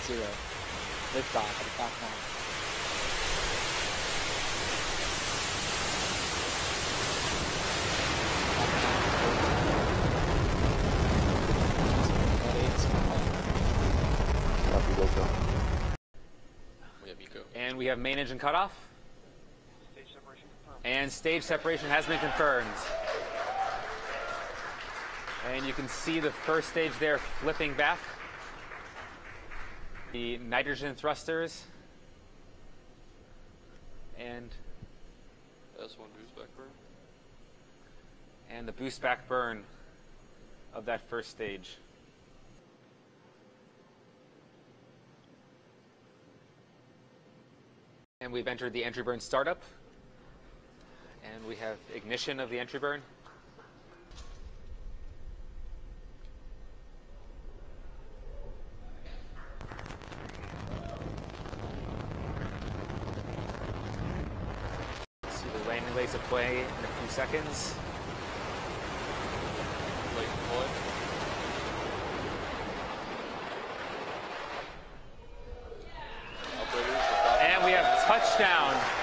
0. Liftoff of the Falcon 9. And we have main engine cutoff. And stage separation has been confirmed. And you can see the first stage there flipping back. The nitrogen thrusters. And S1 boost back burn. And the boost back burn of that first stage. And we've entered the entry burn startup. And we have ignition of the entry burn. See the landing legs at play in a few seconds. Late deploy. And we have touchdown.